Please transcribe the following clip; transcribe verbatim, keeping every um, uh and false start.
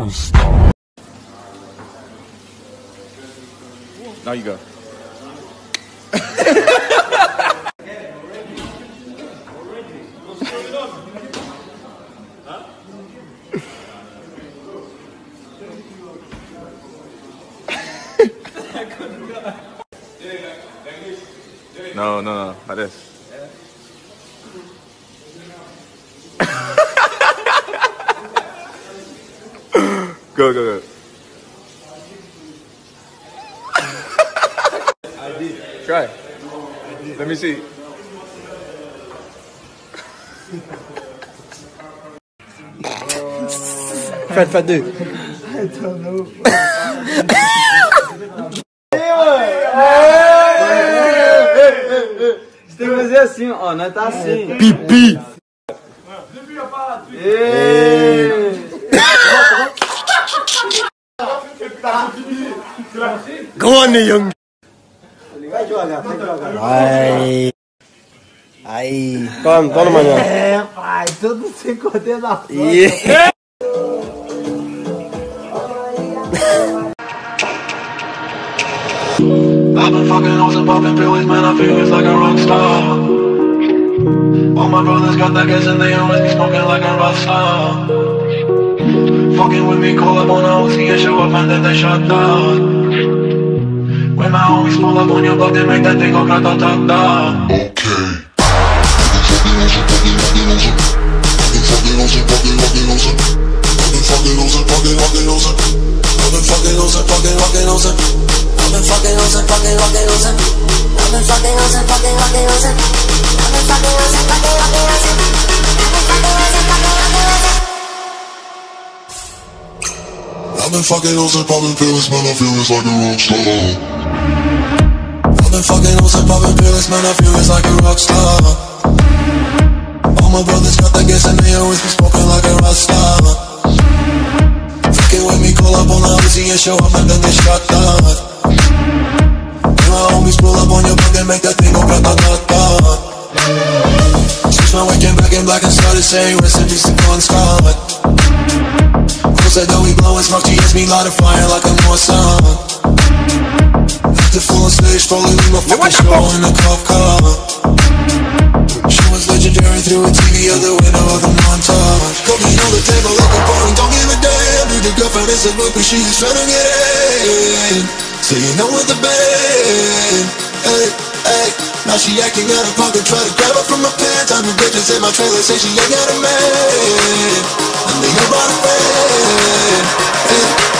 won't stop. Now you go. No, no, no, like this. Go, go, go. I did. Try. I did. Let me see. Fred, Fred, do. I don't know. Você tem que fazer assim, ó, não tá assim. Pipi. Go on, young. Vai devagar, vai devagar. Ai. Aí. Vamos, vamos amanhã. É, pai, tudo sem coordenação. Yeah. I've been fucking hoes and popping pills, man, I feel it's like a rock star. All my brothers got that gas and they always be smoking like a rock star. Fucking with me, call up on a O C and show up and then they shut down. When my homies pull up on your block, they make that thing go grata-ta-ta. Okay. I've been fucking hoes and popping pills, man, I feel it's like a rock star. I've been fucking hoes and popping pills, man, I feel it's like a rock star. All my brothers got that gas and they always be smoking like a rock star. Fucking with me, call up on the Uzi and show up and then they shut down. When my homies pull up on your block, they make that thing go grata-ta-ta. Switch my weekend back in black and started saying rest in peace to Bon Scott. Said that we blowin' smoke, she hits me light a fire like a Morrison. After full on stage, probably leave my fucking show in a cop car. She was legendary through a T V out the window of the montage. Cocaine on the table like a party, don't give a damn. Dude, the girlfriend is a book, but she is trying to get in. So you know with the band, hey, hey. Now she acting out of pocket, try to grab her from my pants. I'm the bitches in my trailer, say she ain't got a man. And they about a friend.